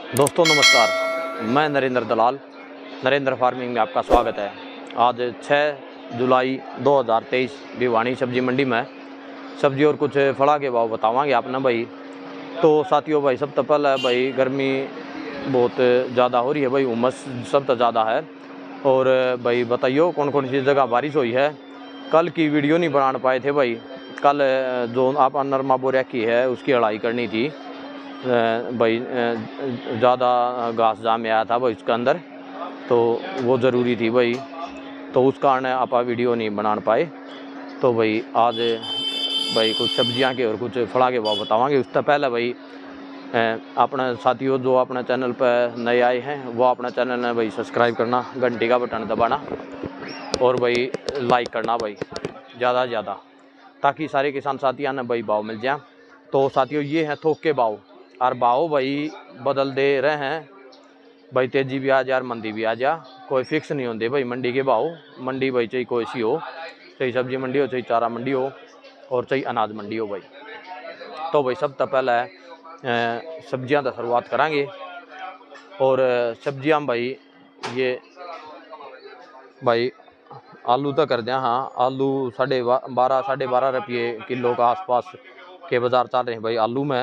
दोस्तों नमस्कार, मैं नरेंद्र दलाल, नरेंद्र फार्मिंग में आपका स्वागत है। आज 6 जुलाई 2023 भिवानी सब्जी मंडी में सब्जी और कुछ फड़ा के भाव बतावांगे आपने भाई। तो साथियों भाई, सब तो पहले भाई गर्मी बहुत ज़्यादा हो रही है भाई, उमस सब तो ज़्यादा है। और भाई बताइयो कौन कौन सी जगह बारिश हुई है। कल की वीडियो नहीं बना पाए थे भाई, कल जो आप नरमा बोरिया की है उसकी अड़ाई करनी थी भाई। ज़्यादा घास जाम आया था भाई उसके अंदर, तो वो ज़रूरी थी भाई, तो उस कारण आप वीडियो नहीं बना पाए। तो भाई आज भाई कुछ सब्जियां के और कुछ फड़ा के भाव बतावांगे। उससे पहले भाई अपने साथियों जो अपने चैनल पर नए आए हैं वो अपने चैनल ने भाई सब्सक्राइब करना, घंटी का बटन दबाना और भाई लाइक करना भाई ज़्यादा से ज़्यादा, ताकि सारे किसान साथियों ने भाई भाव मिल जाए। तो साथियों ये हैं थोक के भाव, और भाव भाई बदल दे रहे हैं भाई, तेजी भी आ जा और मंदी भी आ जा, कोई फिक्स नहीं होते भाई मंडी के भाव। मंडी भाई चाहे कोई सी हो, चाहे सब्जी मंडी हो, चाहे चारा मंडी हो और चाहे अनाज मंडी हो भाई। तो भाई सब तो पहले सब्जियां तो शुरुआत करांगे। और सब्जियां भाई ये भाई आलू तो कर दें। हाँ, आलू 12.5 रुपये किलो का आसपास के बाज़ार चल रहे हैं भाई आलू में।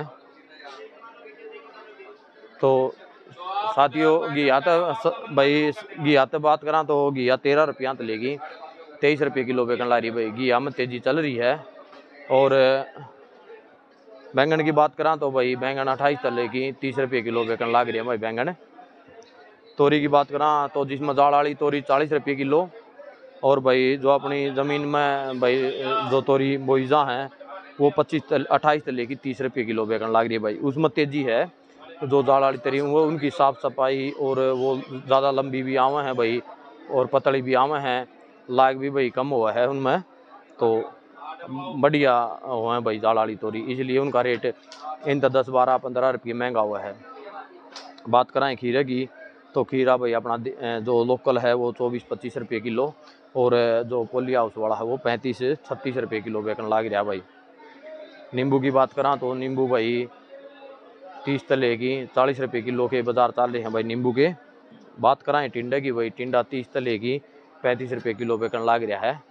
तो साथियों घिया तो भाई, घिया तो बात करा तो घिया 13 रुपया तो लेगी, 23 रुपये किलो बेचने ला रही भाई, घिया में तेजी चल रही है। और बैंगन की बात करा तो भाई बैंगन 28 तो लेगी, 30 रुपये किलो बेचने लग रही है भाई बैंगन। तोरी की बात करा तो जिसमें जाड़ वाली तोरी 40 रुपये किलो, और भाई जो अपनी ज़मीन में भाई जो तोरी बोईजा हैं वो 28 तो लेगी, 30 रुपये किलो बेचने लग रही है भाई। उसमें तेजी है। जो जाड़ वाली तरी वो उनकी साफ़ सफाई और वो ज़्यादा लंबी भी आवे हैं भाई और पतली भी आवे हैं, लाग भी भाई कम हुआ है उनमें, तो बढ़िया हुआ है भाई जाड़ वाली तोरी, इसलिए उनका रेट इन तो 10, 12, 15 रुपये महंगा हुआ है। बात कराएं खीरे की तो खीरा भाई अपना जो लोकल है वो 24-25 रुपये किलो, और जो पोली हाउस वाला है वो 35-36 रुपये किलो बेचने लग रहा भाई। नींबू की बात करा तो नींबू भाई 30 तो लेगी, 40 रुपये किलो के बाजार चल रहे हैं भाई नींबू के। बात कराएं टिंडे की भाई, टिंडा 30 तो लेगी, 35 रुपये किलो बेचने लग रहा है।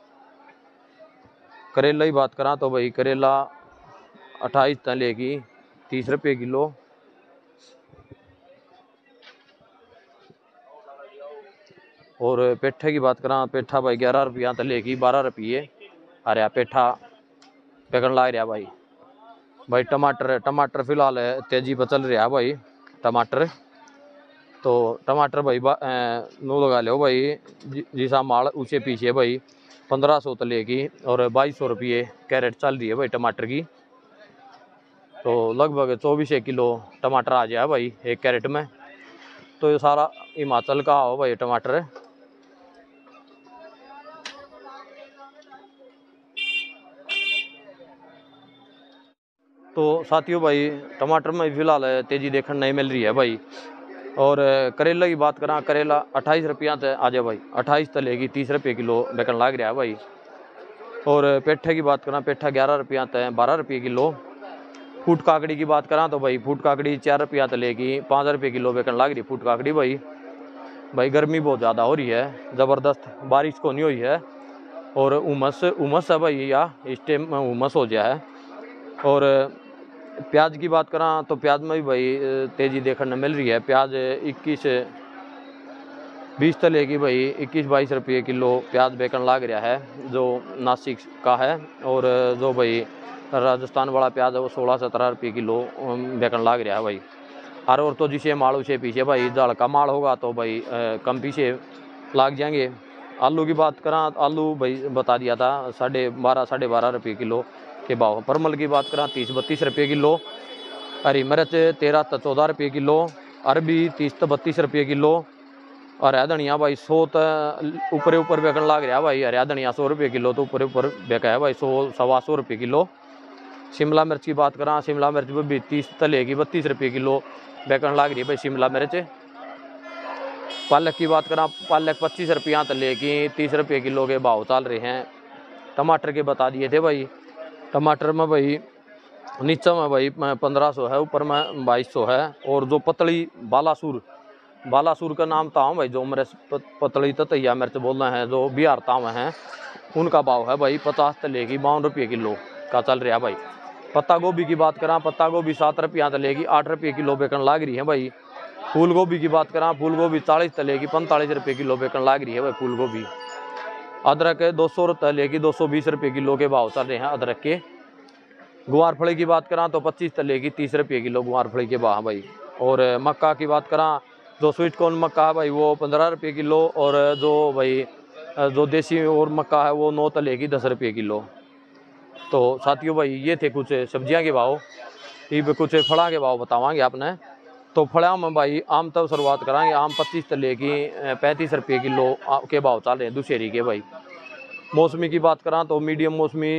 करेला की बात करा तो भाई करेला 28 तो लेगी, 30 रुपये किलो। और पेठे की बात करा, पेठा भाई 11 रुपया तो लेगी, 12 रुपये अरे पेठा बेचने लग रहा भाई। भाई टमाटर फिलहाल तेजी पर चल रहा है भाई टमाटर। तो टमाटर भाई नू लगा लो भाई, जिसा माल ऊँचे पीछे भाई 1500 तो लेगी, और 2200 रुपये कैरेट चल रही है भाई टमाटर की। तो लगभग 24 किलो टमाटर आ जाए भाई एक कैरेट में। तो ये सारा हिमाचल का हो भाई टमाटर। तो साथियों भाई टमाटर में फिलहाल तेजी देखने नहीं मिल रही है भाई। और करेला की बात करा, करेला 28 रुपया तो आ जाए भाई, 28 तो लेगी, 30 रुपये किलो बेचने लग रहा है भाई। और पेठे की बात करा, पेठा 11 रुपया तो 12 रुपये किलो। फूट काकड़ी की बात करा तो भाई फूट काकड़ी 4 रुपया तो लेगी, 5 रुपये किलो बेचने लग रही फूट काकड़ी भाई। भाई गर्मी बहुत ज़्यादा हो रही है, ज़बरदस्त, बारिश को नहीं हुई है और उमस है भाई, या इस टाइम में उमस हो गया है। और प्याज की बात करा तो प्याज में भी भाई तेज़ी देखने मिल रही है। प्याज 21-20 तो लेगी भाई, 21-22 रुपये किलो प्याज बेचने लग रहा है जो नासिक का है। और जो भाई राजस्थान वाला प्याज है वो 16-17 रुपये किलो बेचने लग रहा है भाई। और तो जिसे माल उसे पीछे भाई जड़ का माल होगा तो भाई कम पीछे लाग जाएंगे। आलू की बात करा, आलू भाई बता दिया था 12.5 रुपये किलो के भाव। परमल की बात करा 30-32 रुपये किलो। हरी मिर्च 13-14 रुपये किलो। अरबी 30-32 रुपये किलो। और हरा धनिया भाई 100 तो ऊपर बेचने लग रहा भाई। हरा धनिया 100 रुपये किलो तो ऊपर बेचा है भाई, 100-125 रुपये किलो। शिमला मिर्च की बात करा, शिमला मिर्च भी 30 तो लेगी, 32 रुपये किलो बेचने लग रही है भाई शिमला मिर्च। पालक की बात करा, पालक 25 रुपया तो लेगी, 30 रुपये किलो के भाव चल रहे हैं। टमाटर के बता दिए थे भाई, टमाटर में भाई नीचे में भाई 1500 है, ऊपर में 2200 है। और जो पतली बालासुर का नाम ताव भाई, जो मेरे पतली ततैया मेरे से बोल रहे हैं, जो बिहार ताव हैं, उनका भाव है भाई 50 से लेके 52 रुपये किलो का चल रहा है भाई। पत्ता गोभी की बात करा, पत्ता गोभी 7 रुपया से लेके 8 रुपये किलो बेचन लाग रही है भाई। फूल गोभी की बात करा, फूल गोभी 40 से लेके 45 रुपये किलो बेचन लाग रही है भाई फूल गोभी। अदरक 200 से लेके 220 रुपये किलो के भाव चल रहे हैं अदरक के। गुआर फली की बात करा तो 25 से लेके 30 रुपये किलो गुआर फली के भाव भाई। और मक्का की बात करा, जो स्वीट कॉर्न मक्का है भाई वो 15 रुपये किलो, और जो भाई जो देसी और मक्का है वो 9 से लेके 10 रुपये किलो। तो साथियों भाई ये थे कुछ सब्जियां के भाव। अब कुछ फड़ा के भाव बतावांगे आपने। तो फड़ा में भाई आम तब शुरुआत करांगे। आम 25 से लेके 35 रुपये किलो के भाव चल रहे हैं दुशहरी के भाई। मौसमी की बात करा तो मीडियम मौसमी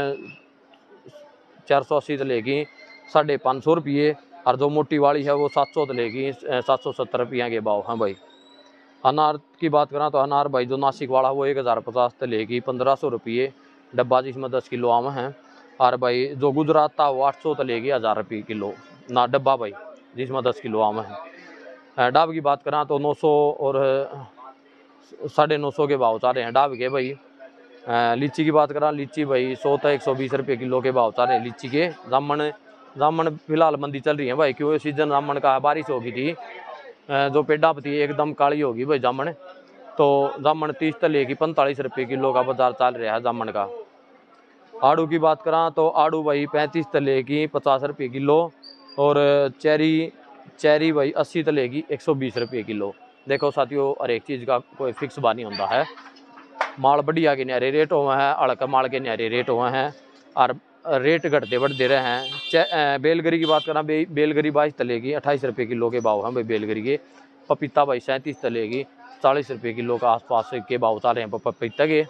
480 से लेके 550 रुपये, और जो मोटी वाली है वो 700 से लेके 770 रुपये के भाव हैं भाई। अनार की बात करा तो अनार भाई जो नासिक वाला वो 1050 से लेके 1500 रुपये डब्बा, जिसमें 10 किलो आम है। और भाई जो गुजरात था वो 800 से लेके 1000 रुपये किलो ना डब्बा भाई, जिसमें 10 किलो आम है। डाब की बात करा तो 900 और 950 के भाव चल रहे हैं डाब के भाई। लीची की बात करा, लीची भाई 100 से 120 रुपये किलो के भाव चल रहे हैं लीची के। जामन फिलहाल मंदी चल रही है भाई, क्योंकि सीजन जामन का बारिश होगी थी, जो पेड़ा पती एकदम काली होगी भाई जामन। तो जामन 30 से लेके 45 रुपये किलो का बाजार चल रहा है जामन का। आड़ू की बात करा तो आड़ू भाई 35 से लेके 50 रुपये किलो, और चेरी भाई 80 से लेके 120 रुपये किलो। देखो साथियों, हर एक चीज़ का कोई फिक्स बानी होता है। माल बढ़िया के न्यारे रेट हुए हैं, अड़का माल के न्यारे रेट हुए हैं, और रेट घटते बढ़ते रहे हैं। बेलगरी की बात करा, बेलगरी 22 से लेके 28 रुपये किलो के भाव हैं भाई बेलगरी के। पपीता भाई 37 से लेके 40 रुपये किलो का आसपास के भाव चल रहे हैं पपीता के।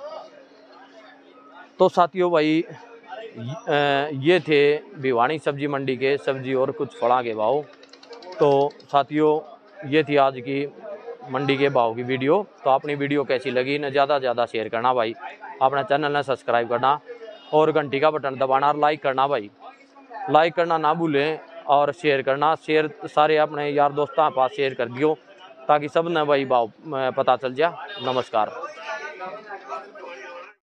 तो साथियों भाई ये थे भिवानी सब्जी मंडी के सब्जी और कुछ फड़ा के भाव। तो साथियों ये थी आज की मंडी के भाव की वीडियो। तो अपनी वीडियो कैसी लगी न ज़्यादा से ज़्यादा शेयर करना भाई, अपना चैनल ने सब्सक्राइब करना और घंटी का बटन दबाना और लाइक करना भाई, लाइक करना ना भूलें। और शेयर करना, शेयर सारे अपने यार दोस्तों के पास शेयर कर दियो, ताकि सब ने भाई भाव पता चल जाए। नमस्कार।